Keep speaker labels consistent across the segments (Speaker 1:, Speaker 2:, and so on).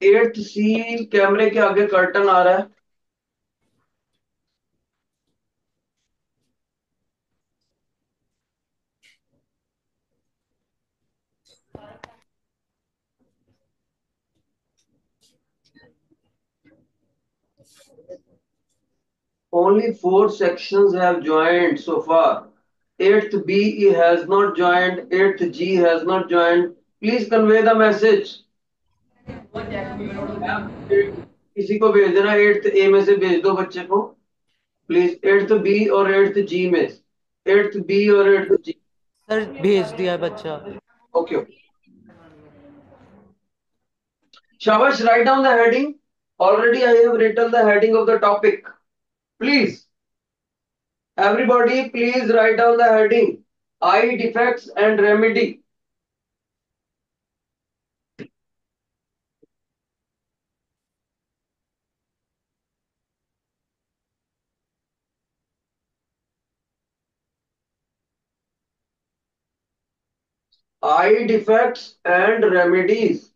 Speaker 1: Eighth सी कैमरे के आगे कर्टन आ रहा है। Only four sections have joined so far. Eighth B has not joined. Eighth G has not joined. Please convey the message. किसी को भेज देना, एट्थ ए में से भेज दो बच्चे को प्लीज। एट्थ बी और एट्थ जी में, एट्थ बी और एट्थ जी।
Speaker 2: सर भेज दिया बच्चा।
Speaker 1: ओके ओके, शाबाश। Write down the heading. Already I have written the heading of the topic. Please everybody, please write down the heading: eye defects and remedy. Eye defects and remedies.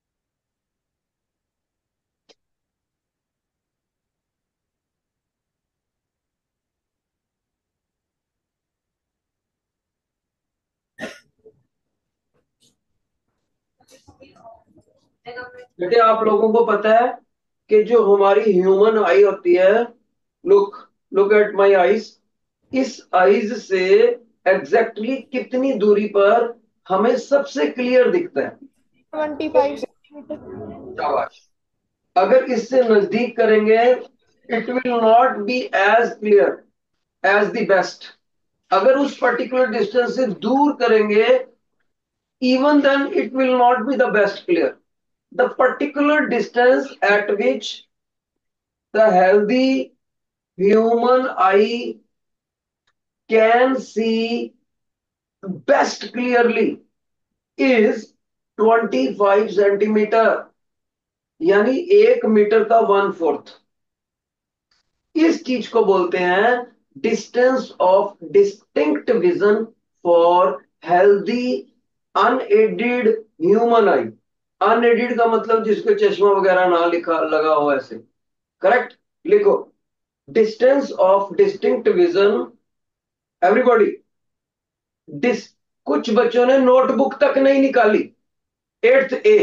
Speaker 1: बेटे आप लोगों को पता है कि जो हमारी ह्यूमन आई होती है, look look at my eyes, इस आईज से कितनी दूरी पर हमें सबसे क्लियर दिखता है?
Speaker 3: 25 सेंटीमीटर।
Speaker 1: शाबाश। अगर इससे नजदीक करेंगे, it will not be as clear as the best. अगर उस पर्टिकुलर डिस्टेंस से दूर करेंगे, even then it will not be the best clear. The particular distance at which the healthy human eye can see best clearly is 25 centimetre, यानी 1 metre का 1/4। इस चीज को बोलते हैं distance of distinct vision for healthy unaided human eye. Unaided का मतलब जिसको चश्मा वगैरह ना लिखा लगा हो ऐसे। करेक्ट, लिखो distance of distinct vision. Everybody, डिस कुछ बच्चों ने नोटबुक तक नहीं निकाली, एट्थ ए।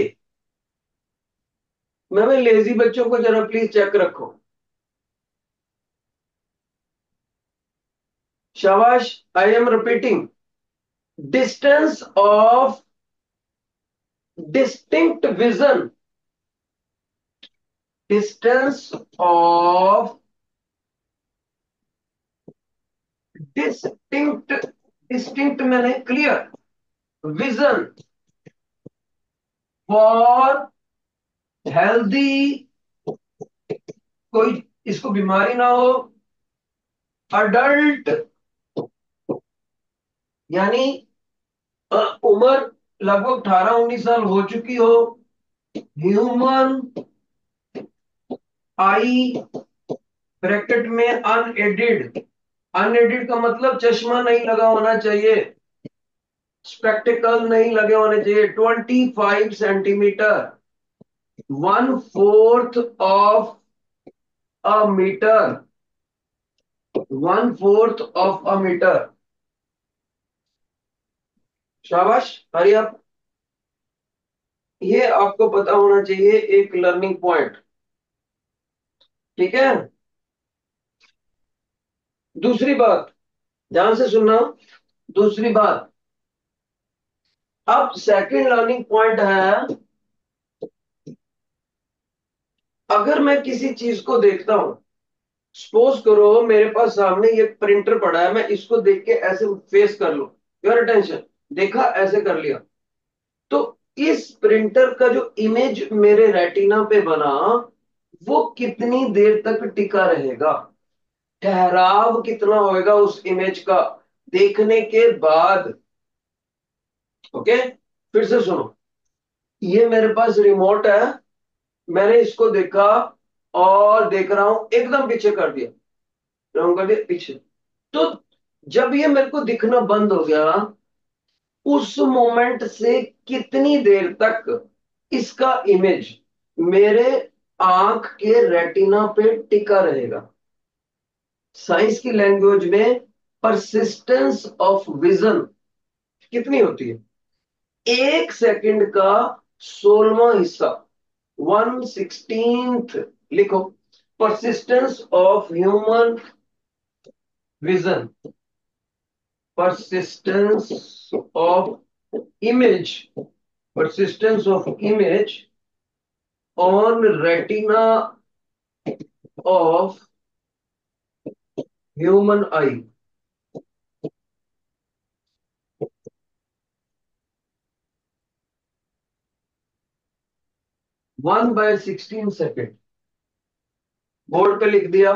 Speaker 1: मैं लेजी बच्चों को जरा प्लीज चेक रखो। शाबाश। I am repeating, distance of distinct vision, distance of distinct, distinct मैंने क्लियर, विजन फॉर हेल्दी, कोई इसको बीमारी ना हो, अडल्ट यानी उम्र लगभग 18-19 साल हो चुकी हो, ह्यूमन आई ब्रैकेट में अनएडिड। अनएडिड का मतलब चश्मा नहीं लगा होना चाहिए, स्पेक्टिकल नहीं लगे होने चाहिए। 25 centimetre, 1/4 of a metre, 1/4 of a metre. शाबाश, हरी आप। ये आपको पता होना चाहिए, एक लर्निंग पॉइंट। ठीक है। दूसरी बात, ध्यान से सुनना। दूसरी बात, अब सेकंड लर्निंग पॉइंट है, अगर मैं किसी चीज को देखता हूं, सपोज करो मेरे पास सामने ये प्रिंटर पड़ा है, मैं इसको देख के ऐसे फेस कर लूं, योर अटेंशन, देखा ऐसे कर लिया, तो इस प्रिंटर का जो इमेज मेरे रेटिना पे बना, वो कितनी देर तक टिका रहेगा? ठहराव कितना होएगा उस इमेज का देखने के बाद? ओके, फिर से सुनो। ये मेरे पास रिमोट है, मैंने इसको देखा और देख रहा हूं, एकदम पीछे कर दिया, राउंड कर दिया पीछे। तो जब ये मेरे को दिखना बंद हो गया, उस मोमेंट से कितनी देर तक इसका इमेज मेरे आंख के रेटिना पे टिका रहेगा। साइंस की लैंग्वेज में परसिस्टेंस ऑफ विजन कितनी होती है? 1 सेकंड का 16वां हिस्सा, 1/16। लिखो, persistence of human vision, persistence of image, persistence of image on retina of human eye, 1/16 second. Board पे लिख दिया।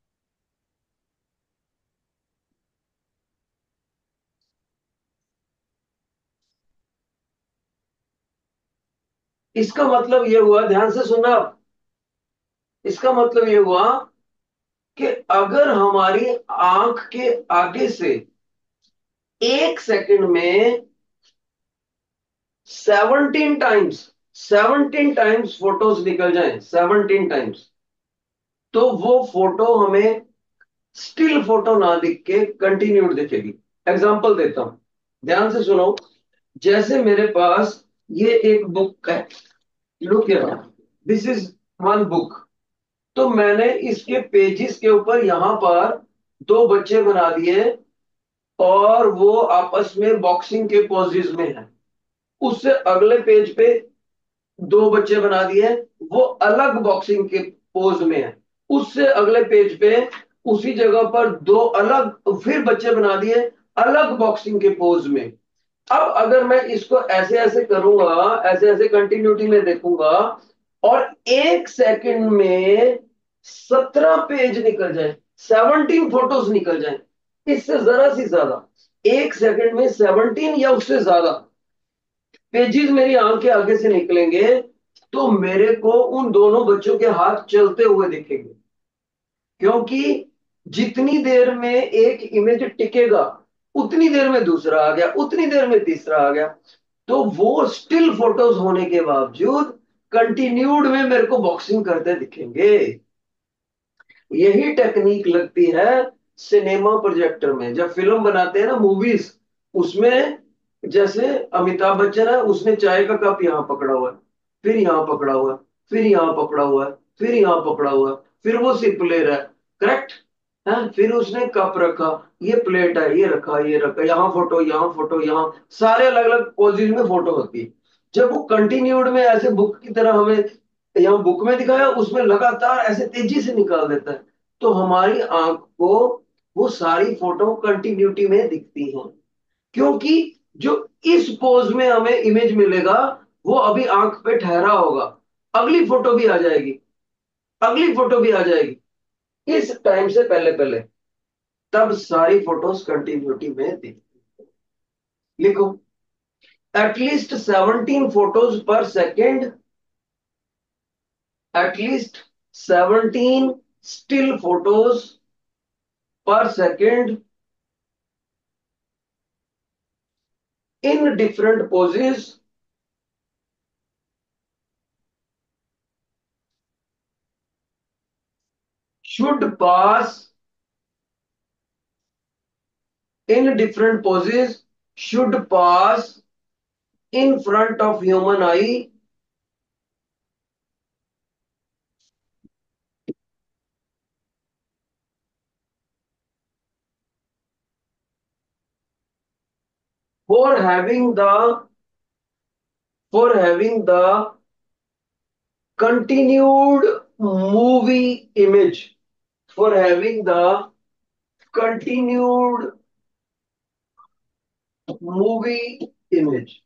Speaker 1: इसका मतलब यह हुआ, ध्यान से सुनना आप, इसका मतलब यह हुआ कि अगर हमारी आंख के आगे से 1 सेकंड में 17 टाइम्स, 17 टाइम्स फोटोज निकल जाएं, 17 टाइम्स, तो वो फोटो हमें स्टिल फोटो ना दिख के कंटिन्यूड दिखेगी। एग्जांपल देता हूं, ध्यान से सुनो। जैसे मेरे पास ये एक बुक है, look here, this is one book. तो मैंने इसके पेजेस के ऊपर यहां पर दो बच्चे बना दिए और वो आपस में बॉक्सिंग के पोजेस में है। उससे अगले पेज पे दो बच्चे बना दिए, वो अलग बॉक्सिंग के पोज में है। उससे अगले पेज पे उसी जगह पर दो अलग फिर बच्चे बना दिए, अलग बॉक्सिंग के पोज में। अब अगर मैं इसको ऐसे ऐसे करूंगा, ऐसे ऐसे कंटिन्यूटी में देखूंगा, और 1 सेकंड में 17 पेज निकल जाए, 17 फोटोज निकल जाए, इससे जरा सी ज्यादा, 1 सेकंड में 17 या उससे ज्यादा पेजेस मेरी आंख के आगे से निकलेंगे, तो मेरे को उन दोनों बच्चों के हाथ चलते हुए दिखेंगे। क्योंकि जितनी देर में एक इमेज टिकेगा, उतनी देर में दूसरा आ गया, उतनी देर में तीसरा आ गया। तो वो स्टिल फोटोज होने के बावजूद कंटिन्यूड में मेरे को बॉक्सिंग करते दिखेंगे। यही टेक्निक लगती है सिनेमा प्रोजेक्टर में, जब फिल्म बनाते हैं ना, मूवीज, उसमें जैसे अमिताभ बच्चन है, उसने चाय का कप यहां पकड़ा हुआ है, फिर यहां पकड़ा हुआ है, फिर यहां पकड़ा हुआ है, फिर यहां पकड़ा हुआ है, फिर वो सिप ले रहा है, करेक्ट है, फिर उसने कप रखा, ये प्लेट है, ये रखा, ये रखा, यहाँ फोटो, यहाँ फोटो, यहाँ सारे अलग अलग पोजिशन में फोटो होती है। जब वो कंटिन्यूड में ऐसे बुक की तरह हमें यहाँ बुक में दिखाया, उसमें लगातार ऐसे तेजी से निकाल देता है, तो हमारी आंख को वो सारी फोटो कंटिन्यूटी में दिखती हैं। क्योंकि जो इस पोज में हमें इमेज मिलेगा, वो अभी आंख पे ठहरा होगा, अगली फोटो भी आ जाएगी, अगली फोटो भी आ जाएगी इस टाइम से पहले पहले, तब सारी फोटोज कंटिन्यूटी में दिखती। लिखो, at least 17 photos per second, at least 17 still photos per second in different poses should pass, in different poses should pass in front of human eye for having the, for having the continued movie image, for having the continued movie image।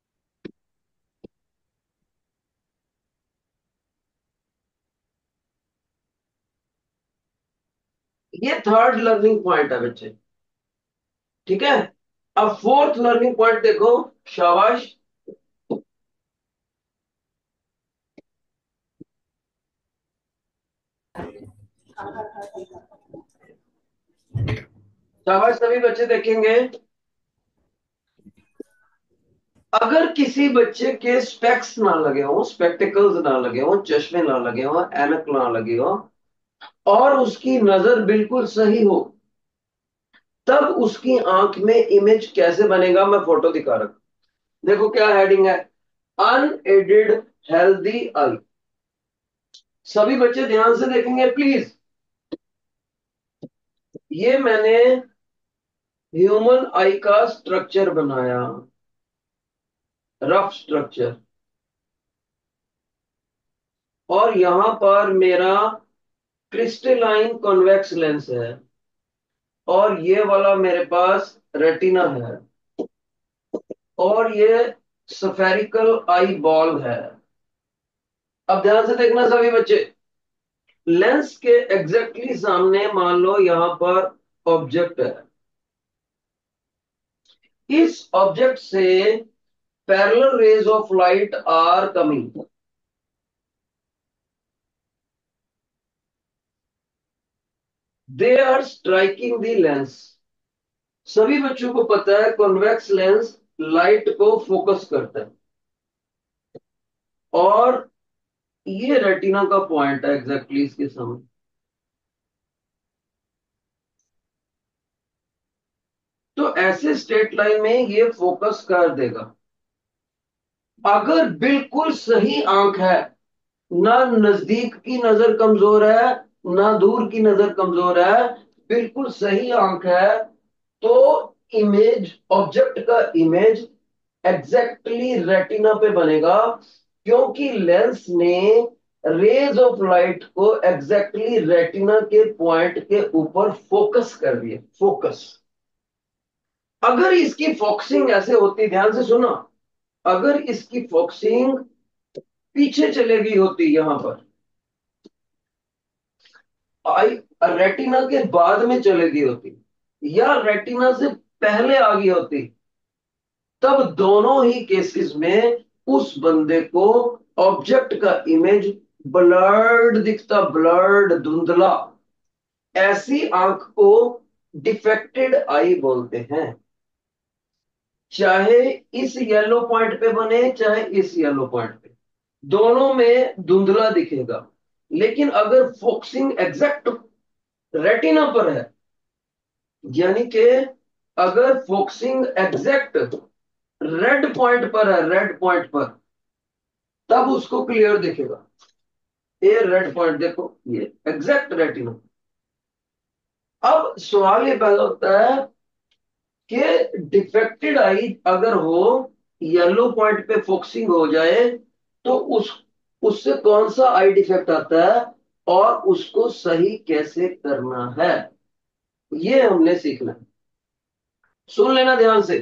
Speaker 1: ये third learning point है बच्चे, ठीक है। अब fourth learning point देखो, शाबाश, शाबाश, सभी बच्चे देखेंगे। अगर किसी बच्चे के स्पेक्स ना लगे हो, स्पेक्टिकल्स ना लगे हो, चश्मे ना लगे हो, ऐनक ना लगे हो, और उसकी नजर बिल्कुल सही हो, तब उसकी आंख में इमेज कैसे बनेगा? मैं फोटो दिखा रहा हूं। देखो क्या हेडिंग है, अनएडेड हेल्दी आई। सभी बच्चे ध्यान से देखेंगे प्लीज। ये मैंने ह्यूमन आई का स्ट्रक्चर बनाया, रफ स्ट्रक्चर। और यहां पर मेरा क्रिस्टलाइन कॉन्वेक्स लेंस है, और ये वाला मेरे पास रेटिना है, और ये स्फेरिकल आई बॉल है। अब ध्यान से देखना सभी बच्चे। लेंस के एग्जैक्टली सामने मान लो यहां पर ऑब्जेक्ट है। इस ऑब्जेक्ट से parallel rays of light are coming. They are striking the lens. सभी बच्चों को पता है कॉन्वेक्स लेंस लाइट को फोकस करता है, और ये रेटिना का पॉइंट है एग्जैक्टली इसके सामने। तो ऐसे स्ट्रेट लाइन में ये फोकस कर देगा। अगर बिल्कुल सही आंख है, ना नजदीक की नजर कमजोर है, ना दूर की नजर कमजोर है, बिल्कुल सही आंख है, तो इमेज, ऑब्जेक्ट का इमेज एग्जैक्टली रेटिना पे बनेगा, क्योंकि लेंस ने रेज ऑफ लाइट को एग्जैक्टली रेटिना के पॉइंट के ऊपर फोकस कर दिया, फोकस। अगर इसकी फोकसिंग ऐसे होती, ध्यान से सुना, अगर इसकी फोकसिंग पीछे चले गई होती, यहां पर आई रेटिना के बाद में चले गई होती, या रेटिना से पहले आ गई होती, तब दोनों ही केसेस में उस बंदे को ऑब्जेक्ट का इमेज ब्लर्ड दिखता, ब्लर्ड, धुंधला। ऐसी आंख को डिफेक्टेड आई बोलते हैं। चाहे इस येलो पॉइंट पे बने, चाहे इस येलो पॉइंट पे, दोनों में धुंधला दिखेगा। लेकिन अगर फोकसिंग एग्जैक्ट रेटिना पर है, यानी कि अगर फोकसिंग एग्जैक्ट रेड पॉइंट पर है, रेड पॉइंट पर, तब उसको क्लियर दिखेगा। ये रेड पॉइंट देखो, ये एग्जैक्ट रेटिना। अब सवाल ये पैदा होता है कि डिफेक्टेड आई अगर हो, येलो पॉइंट पे फोकसिंग हो जाए, तो उससे कौन सा आई डिफेक्ट आता है, और उसको सही कैसे करना है, ये हमने सीखना है। सुन लेना ध्यान से।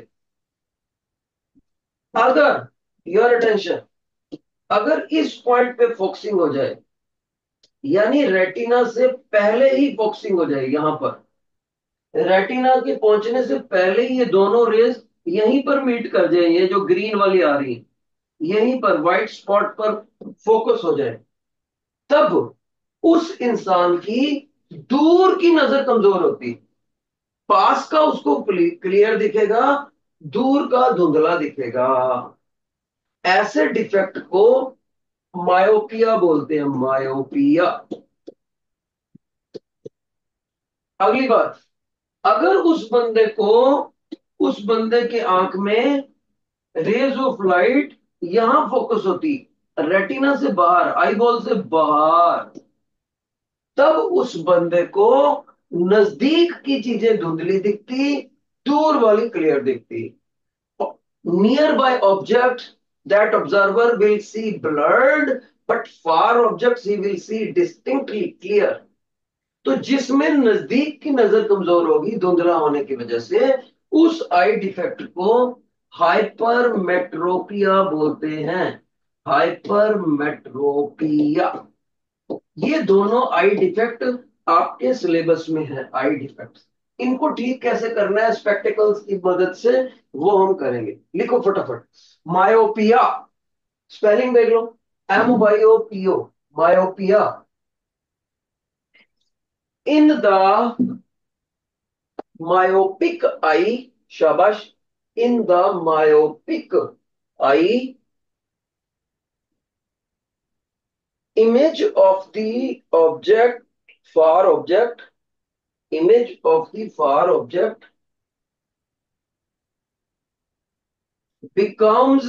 Speaker 1: अगर, योर अटेंशन, अगर इस पॉइंट पे फोकसिंग हो जाए, यानी रेटिना से पहले ही फोकसिंग हो जाए, यहां पर रेटिना के पहुंचने से पहले ही ये दोनों रेज यहीं पर मीट कर जाए, ये जो ग्रीन वाली आ रही है, यहीं पर व्हाइट स्पॉट पर फोकस हो जाए, तब उस इंसान की दूर की नजर कमजोर होती, पास का उसको क्लियर दिखेगा, दूर का धुंधला दिखेगा। ऐसे डिफेक्ट को मायोपिया बोलते हैं, मायोपिया। अगली बात, अगर उस बंदे को, उस बंदे के आंख में रेज ऑफ लाइट यहां फोकस होती, रेटिना से बाहर, आई बॉल से बाहर, तब उस बंदे को नजदीक की चीजें धुंधली दिखती, दूर वाली क्लियर दिखती। Near by object that observer will see blurred, but far objects he will see distinctly clear. तो जिसमें नजदीक की नजर कमजोर होगी धुंधला होने की वजह से, उस आई डिफेक्ट को हाइपरमेट्रोपिया बोलते हैं, हाइपरमेट्रोपिया। ये दोनों आई डिफेक्ट आपके सिलेबस में है, आई डिफेक्ट। इनको ठीक कैसे करना है स्पेक्टिकल्स की मदद से, वो हम करेंगे। लिखो फटाफट, मायोपिया, स्पेलिंग देख लो, MYOPO, myopia. In the myopic eye, शाबाश, in the myopic eye image of the object, far object, image of the far object becomes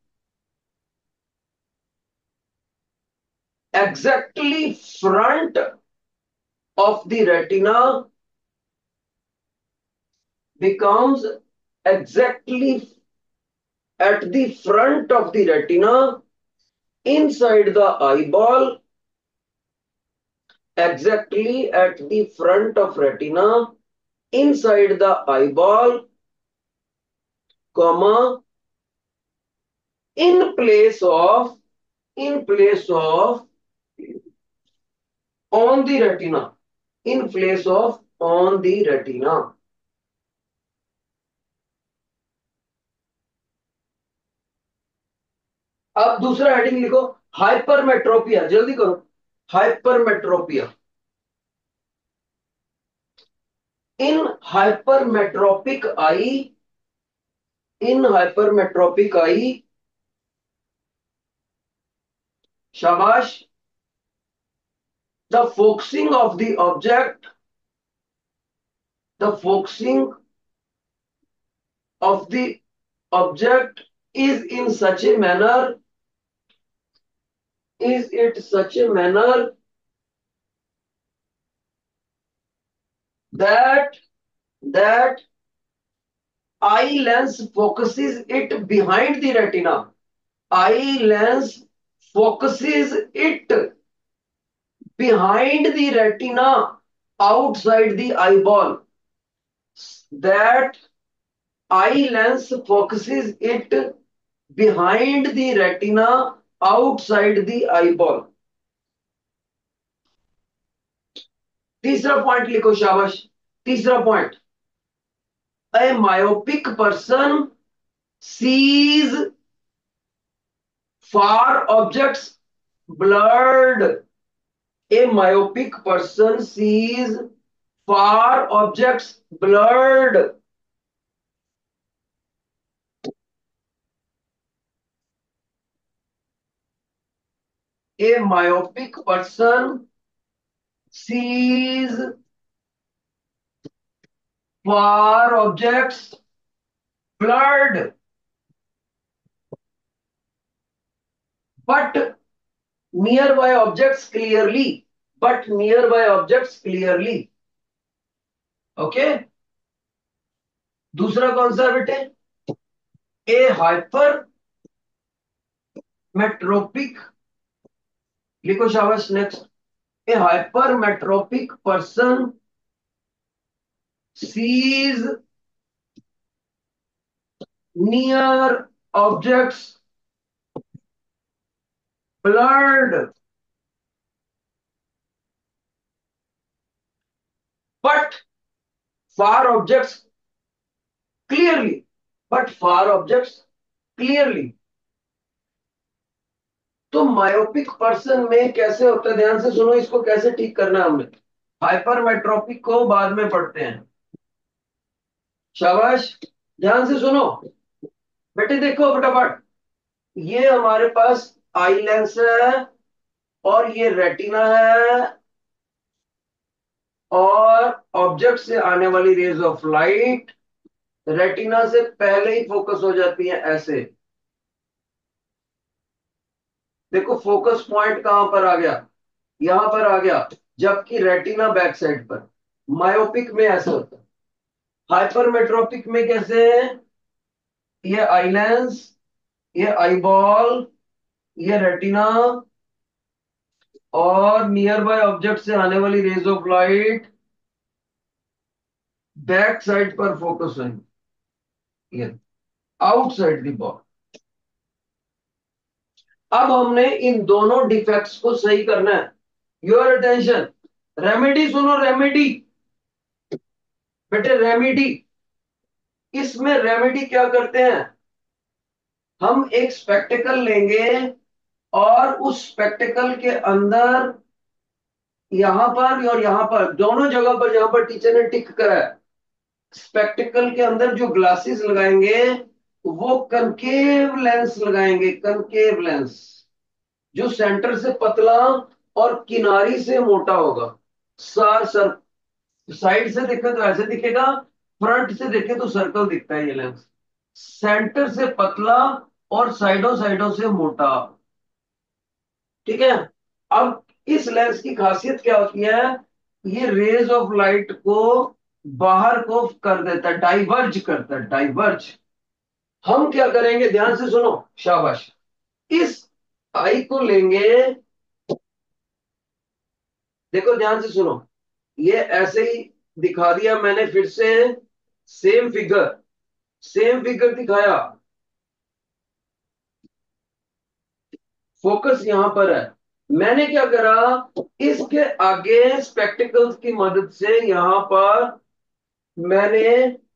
Speaker 1: exactly front of the retina, becomes exactly at the front of the retina, inside the eyeball, exactly at the front of retina, inside the eyeball, comma, in place of, in place of, on the retina, in place of on the retina. अब दूसरा heading लिखो, hypermetropia, जल्दी करो, hypermetropia. In hypermetropic eye, in hypermetropic eye, शाबाश, the focusing of the object, the focusing of the object is in such a manner, is it such a manner that that eye lens focuses it behind the retina, eye lens focuses it behind the retina, outside the eyeball, that eye lens focuses it behind the retina, outside the eyeball। तीसरा point लिखो, शाबाश, तीसरा point, a myopic person sees far objects blurred, a myopic person sees far objects blurred। A myopic person sees far objects blurred, but nearby objects clearly, but nearby objects clearly। Okay, दूसरा कौन सा बेटे, a hypermetropic, लिखो शाबाश, next, a hypermetropic person sees near objects blurred, but far objects clearly, but far objects clearly। तो myopic person में कैसे होता है, ध्यान से सुनो, इसको कैसे ठीक करना है हमने, हाइपरमेट्रोपिक को बाद में पढ़ते हैं, शाबाश, ध्यान से सुनो बेटे, देखो फटाफट, ये हमारे पास आई लेंस है और ये रेटिना है, और ऑब्जेक्ट से आने वाली रेज ऑफ लाइट रेटिना से पहले ही फोकस हो जाती है ऐसे। देखो फोकस पॉइंट कहां पर आ गया, यहां पर आ गया, जबकि रेटिना बैक साइड पर। मायोपिक में ऐसा होता है, हाइपरमेट्रोपिक में कैसे है, ये आई लेंस, ये आई बॉल, ये रेटिना, और नियर बाय ऑब्जेक्ट से आने वाली rays of light back side पर फोकस होंगे, ये आउटसाइड द बॉल। अब हमने इन दोनों डिफेक्ट्स को सही करना है। योर अटेंशन, रेमेडी सुनो, रेमेडी बेटे, रेमेडी, इसमें रेमेडी क्या करते हैं, हम एक स्पेक्टिकल लेंगे और उस स्पेक्टिकल के अंदर यहां पर और यहां पर दोनों जगह पर जहां पर टीचर ने टिक करा है, स्पेक्टिकल के अंदर जो ग्लासेस लगाएंगे वो कनकेव लेंस लगाएंगे, कनकेव लेंस, जो सेंटर से पतला और किनारी से मोटा होगा। सर, साइड से देखे तो ऐसे दिखेगा, फ्रंट से देखे तो सर्कल दिखता है ये लेंस। सेंटर से पतला और साइडों साइडों से मोटा। ठीक है। अब इस लेंस की खासियत क्या होती है, ये रेज ऑफ लाइट को बाहर को कर देता है, डाइवर्ज करता है, डाइवर्ज। हम क्या करेंगे, ध्यान से सुनो, शाबाश। इस आई को लेंगे, देखो ध्यान से सुनो, ये ऐसे ही दिखा दिया मैंने फिर से, सेम फिगर, सेम फिगर दिखाया, फोकस यहां पर है। मैंने क्या करा, इसके आगे स्पेक्टिकल्स की मदद से यहां पर मैंने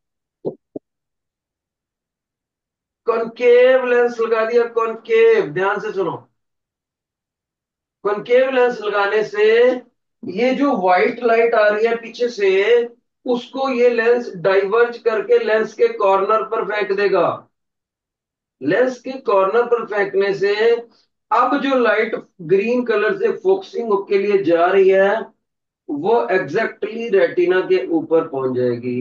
Speaker 1: कॉनकेव लेंस लगा दिया, कॉनकेव, ध्यान से सुनो। कॉनकेव लेंस लगाने से ये जो व्हाइट लाइट आ रही है पीछे से, उसको ये लेंस डाइवर्ज करके लेंस के कॉर्नर पर फेंक देगा। लेंस के कॉर्नर पर फेंकने से अब जो लाइट ग्रीन कलर से फोकसिंग के लिए जा रही है, वो एग्जैक्टली रेटिना के ऊपर पहुंच जाएगी।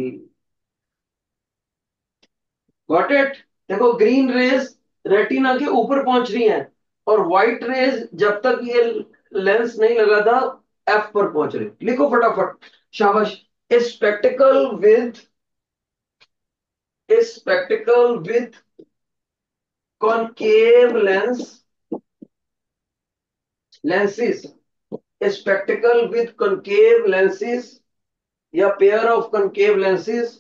Speaker 1: Got it. देखो ग्रीन रेज रेटिना के ऊपर पहुंच रही है, और व्हाइट रेज जब तक ये लेंस नहीं लगा था एफ पर पहुंच रही। लिखो फटाफट, शाबाश। A spectacle with, a spectacle with concave lens, lenses, a spectacle with concave lenses या pair of concave lenses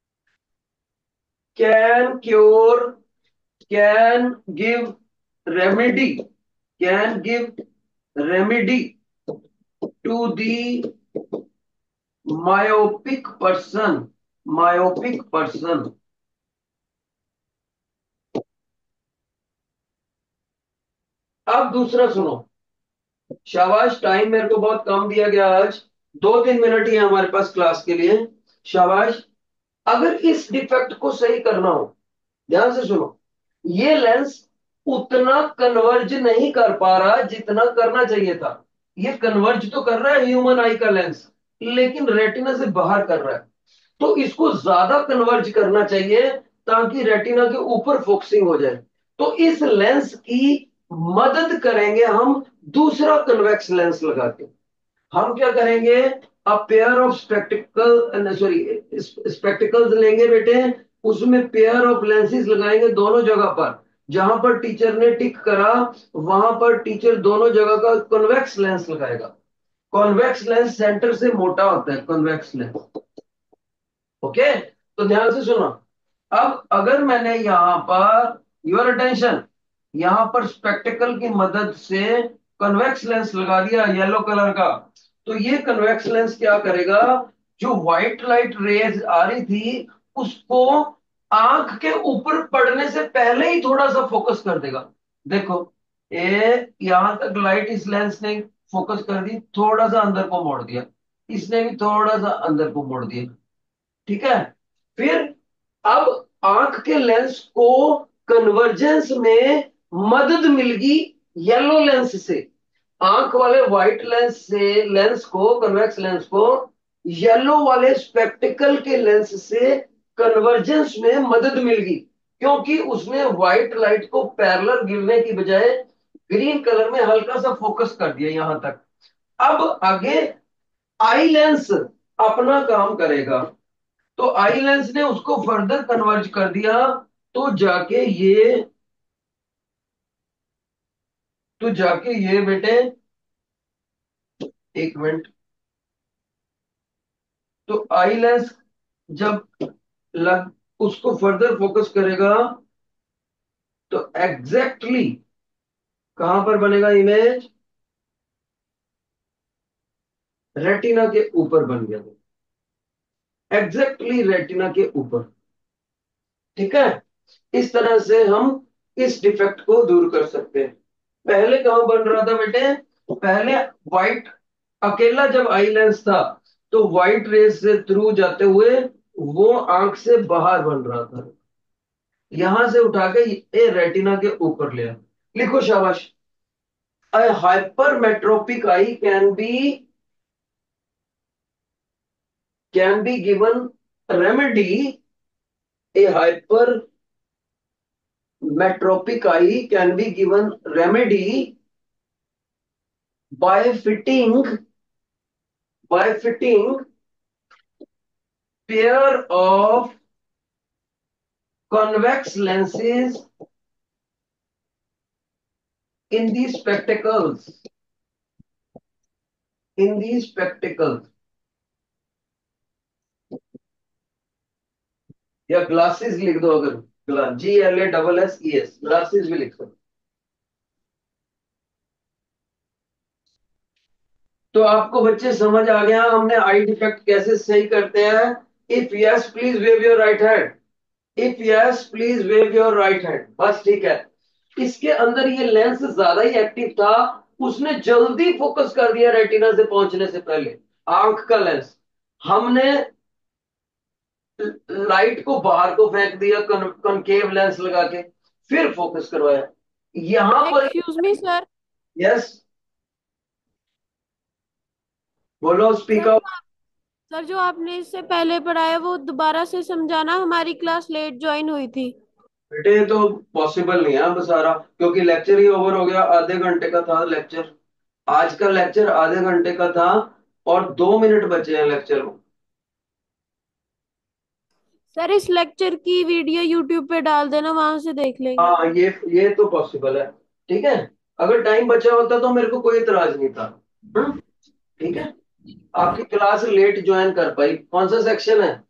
Speaker 1: can cure, can give remedy, can give remedy to the myopic person, myopic person। अब दूसरा सुनो, शाबाश। Time मेरे को बहुत कम दिया गया आज, 2-3 मिनट ही है हमारे पास क्लास के लिए। शाबाश। अगर इस डिफेक्ट को सही करना हो, ध्यान से सुनो, ये लेंस उतना कन्वर्ज नहीं कर पा रहा जितना करना चाहिए था। ये कन्वर्ज तो कर रहा है ह्यूमन आई का लेंस, लेकिन रेटिना से बाहर कर रहा है। तो इसको ज्यादा कन्वर्ज करना चाहिए ताकि रेटिना के ऊपर फोकसिंग हो जाए। तो इस लेंस की मदद करेंगे हम दूसरा कन्वेक्स लेंस लगा के। हम क्या करेंगे, a pair of spectacle, sorry, spectacles लेंगे बेटे, उसमें पेयर ऑफ लेंसेज लगाएंगे दोनों जगह पर। जहां पर टीचर ने टिक करा, वहां पर टीचर दोनों जगह का कॉन्वेक्स लेंस लगाएगा। कॉन्वेक्स लेंस सेंटर से मोटा होता है, कॉन्वेक्स लेंस। ओके, तो ध्यान से सुनो। अब अगर मैंने यहां पर, योर अटेंशन, यहां पर स्पेक्टिकल की मदद से कन्वेक्स लेंस लगा दिया येलो कलर का, तो ये कन्वेक्स लेंस क्या करेगा, जो व्हाइट लाइट रेज आ रही थी उसको आंख के ऊपर पड़ने से पहले ही थोड़ा सा फोकस कर देगा। देखो, ये यहां तक लाइट इस लेंस ने फोकस कर दी, थोड़ा सा अंदर को मोड़ दिया, इसने भी थोड़ा सा अंदर को मोड़ दिया। ठीक है। फिर अब आंख के लेंस को कन्वर्जेंस में मदद मिलगी येलो लेंस से। आंख वाले व्हाइट लेंस से लेंस को, कन्वेक्स लेंस को, येलो वाले स्पेक्टिकल के लेंस से कन्वर्जेंस में मदद मिलगी, क्योंकि उसने व्हाइट लाइट को पैरेलल गिरने की बजाय ग्रीन कलर में हल्का सा फोकस कर दिया यहां तक। अब आगे आई लेंस अपना काम करेगा। तो आई लेंस ने उसको फर्दर कन्वर्ज कर दिया, तो जाके ये, तो जाके ये बेटे, एक मिनट, तो आई लेंस जब लग उसको फर्दर फोकस करेगा, तो एग्जैक्टली कहां पर बनेगा इमेज, रेटिना के ऊपर बन गया, एग्जैक्टली रेटिना के ऊपर। ठीक है। इस तरह से हम इस डिफेक्ट को दूर कर सकते हैं। पहले कहां बन रहा था बेटे, पहले व्हाइट अकेला जब आई लेंस था, तो व्हाइट रेस से थ्रू जाते हुए वो आंख से बाहर बन रहा था। यहां से उठा के ये रेटिना के ऊपर ले आओ। लिखो शाबाश। A hypermetropic eye can be given remedy. A hypermetropic eye can be given remedy by fitting pair of convex lenses in these spectacles. In these spectacles या ग्लासेस लिख दो, अगर GLASSES ग्लासेस भी लिख सकते। तो आपको बच्चे समझ आ गया हमने आई डिफेक्ट कैसे सही करते हैं। If yes please wave your right hand. If yes please wave your right hand. बस ठीक है। इसके अंदर ये लेंस ज्यादा ही एक्टिव था, उसने जल्दी फोकस कर दिया रेटिना से पहुंचने से पहले। आंख का लेंस हमने लाइट को बाहर को फेंक दिया, कनकेव लेंस लगा के, फिर फोकस करवाया यहां पर।
Speaker 3: Excuse me sir.
Speaker 1: यस, बोलो, स्पीक
Speaker 3: सर
Speaker 1: आउट।
Speaker 3: सर जो आपने इससे पहले पढ़ाया वो दोबारा से समझाना, हमारी क्लास लेट ज्वाइन हुई थी।
Speaker 1: बेटे ये तो पॉसिबल नहीं है अब सारा, क्योंकि लेक्चर ही ओवर हो गया। आधे घंटे का था लेक्चर, आज का लेक्चर आधे घंटे का था, और 2 मिनट बचे हैं लेक्चर में।
Speaker 3: सर इस लेक्चर की वीडियो यूट्यूब पे डाल देना, वहां से देख लेंगे।
Speaker 1: हाँ, ये तो पॉसिबल है। ठीक है, अगर टाइम बचा होता तो मेरे को कोई इतराज नहीं था। ठीक है। आपकी क्लास लेट ज्वाइन कर पाई। कौन सा सेक्शन है?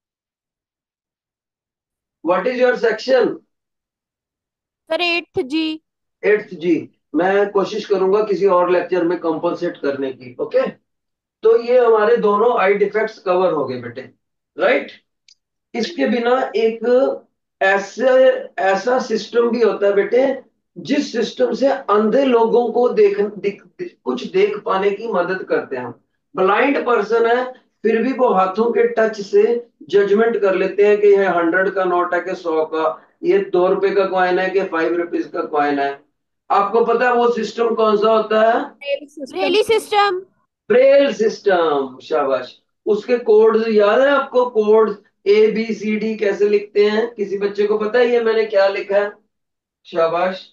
Speaker 1: What is your section?
Speaker 3: Sir 8th जी।
Speaker 1: 8th जी। मैं कोशिश करूंगा किसी और लेक्चर में कंपनसेट करने की। ओके। तो ये हमारे दोनों आई डिफेक्ट्स कवर हो गए बेटे, राइट। इसके बिना एक ऐसे ऐसा सिस्टम भी होता है बेटे, जिस सिस्टम से अंधे लोगों को कुछ देख पाने की मदद करते हैं। ब्लाइंड पर्सन है, फिर भी वो हाथों के टच से जजमेंट कर लेते हैं कि यह 100 का नोट है कि 100 का, ये 2 रुपए का कॉइन है कि 5 रुपीज का कॉइन है। आपको पता है वो सिस्टम कौन सा होता है?
Speaker 3: रेली सिस्टम।
Speaker 1: Braille system. शाबाश। उसके कोड्स याद है आपको? कोड्स ABCD कैसे लिखते हैं? किसी बच्चे को पता है ये मैंने क्या लिखा है? शाबाश।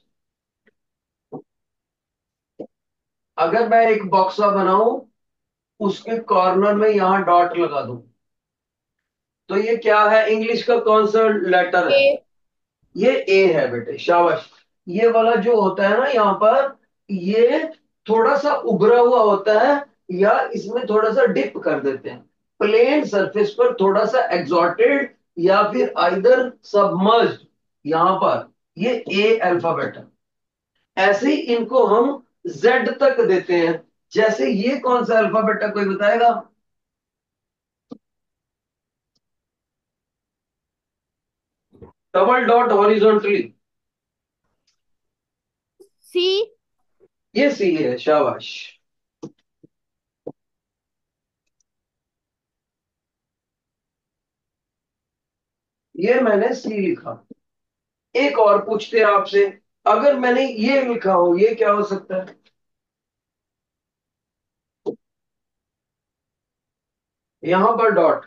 Speaker 1: अगर मैं एक बॉक्सा बनाऊं, उसके कॉर्नर में यहां डॉट लगा दूं, तो ये क्या है? इंग्लिश का कौन सा लेटर है?
Speaker 3: ए।
Speaker 1: ये ए है बेटे। शाबाश। ये वाला जो होता है ना यहाँ पर, ये थोड़ा सा उभरा हुआ होता है, या इसमें थोड़ा सा डिप कर देते हैं प्लेन सरफेस पर, थोड़ा सा एग्जॉर्टेड या फिर आइदर सबमर्ज्ड। यहां पर ये ए अल्फाबेट है। ऐसे ही इनको हम जेड तक देते हैं। जैसे ये कौन सा अल्फाबेट है, कोई बताएगा? Double dot horizontally,
Speaker 3: C.
Speaker 1: ये सी है। शाबाश। ये मैंने सी लिखा। एक और पूछते हैं आपसे, अगर मैंने ये लिखा हो, ये क्या हो सकता है? यहां पर dot.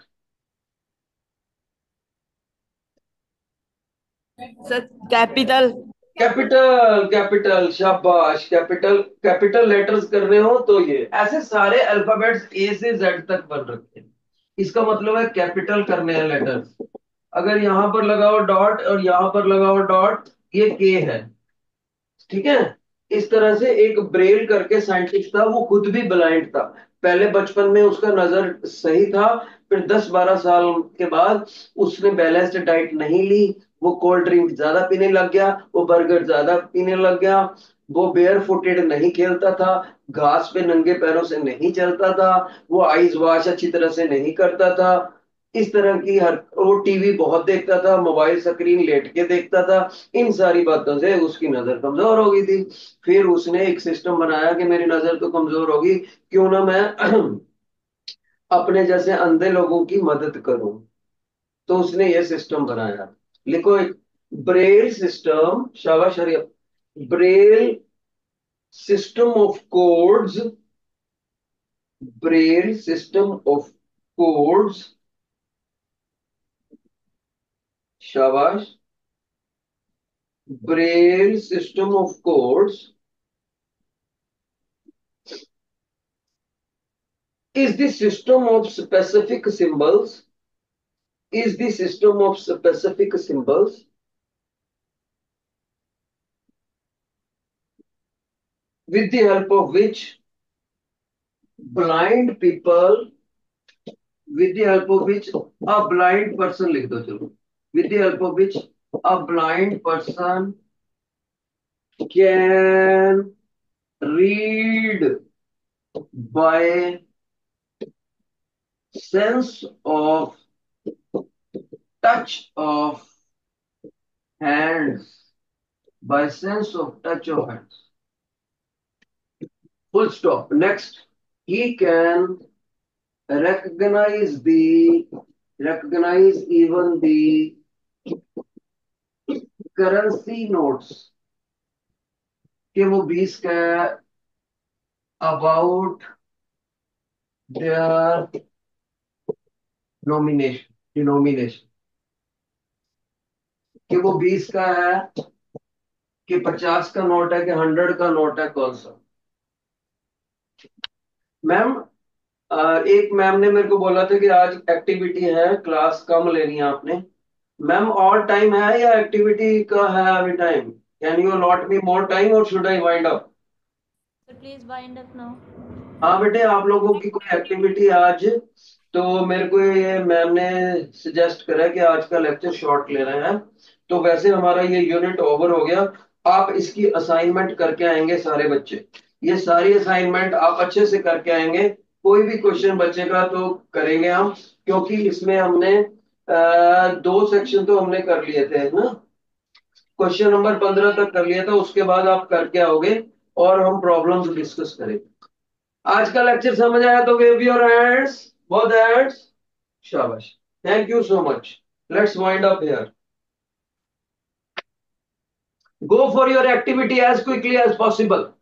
Speaker 2: Sir capital.
Speaker 1: Capital, capital. शाबाश। कैपिटल, कैपिटल लेटर्स कर रहे हो तो ये ऐसे सारे अल्फाबेट्स ए से जेड तक बन रखे हैं। इसका मतलब है कैपिटल करने हैं लेटर्स। अगर यहां पर लगाओ डॉट और यहां पर लगाओ डॉट, ये के है। ठीक है। इस तरह से एक ब्रेल करके साइंटिस्ट था, वो खुद भी ब्लाइंड था। पहले बचपन में उसका नजर सही था, फिर 10-12 साल के बाद उसने बैलेंस्ड डाइट नहीं ली, वो कोल्ड ड्रिंक ज्यादा पीने लग गया, वो बर्गर ज्यादा पीने लग गया, वो बेयर फुटेड नहीं खेलता था, घास पे नंगे पैरों से नहीं चलता था, वो आइज वॉश अच्छी तरह से नहीं करता था। इस तरह की हर वो टीवी बहुत देखता था, मोबाइल स्क्रीन लेट के देखता था। इन सारी बातों से उसकी नजर कमजोर हो गई थी। फिर उसने एक सिस्टम बनाया कि मेरी नजर तो कमजोर होगी, क्यों ना मैं अपने जैसे अंधे लोगों की मदद करूं। तो उसने ये सिस्टम बनाया। लिखो, ब्रेल सिस्टम, शाबाश Hariya, Braille system of codes, Braille system of codes, शाबाश, Braille system of codes is the system of specific symbols, is the system of specific symbols with the help of which blind people, with the help of which a blind person, लिख दो चलो, with the help of which a blind person can read by sense of touch of hands, by sense of touch of hands, full stop. Next, he can recognize the, recognize even the currency notes कि वो 20 का about their nomination, denomination, कि वो 20 का है कि 50 का note है कि 100 का नोट है, कौन सा। मैम, एक मैम ने मेरे को बोला था कि आज एक्टिविटी है, क्लास कम लेनी है आपने। मैम और टाइम है या एक्टिविटी का है अभी time? Can you allot me more time और should I wind up?
Speaker 4: Please wind up now.
Speaker 1: हाँ बेटे, आप लोगों की कोई एक्टिविटी आज, तो मेरे को ये मैम ने सजेस्ट करा कि आज का लेक्चर शॉर्ट ले रहे हैं, तो वैसे हमारा ये यूनिट ओवर हो गया। आप इसकी असाइनमेंट करके आएंगे सारे बच्चे, ये सारी असाइनमेंट आप अच्छे से करके आएंगे। कोई भी क्वेश्चन बचेगा तो करेंगे हम, क्योंकि इसमें हमने 2 सेक्शन तो हमने कर लिए थे ना, क्वेश्चन नंबर 15 तक कर लिया था, उसके बाद आप करके आओगे और हम प्रॉब्लम्स डिस्कस करेंगे। आज का लेक्चर समझ आया तो wave your hands, both hands, शाबाश, thank you so much. Let's wind up here, go for your activity as quickly as possible.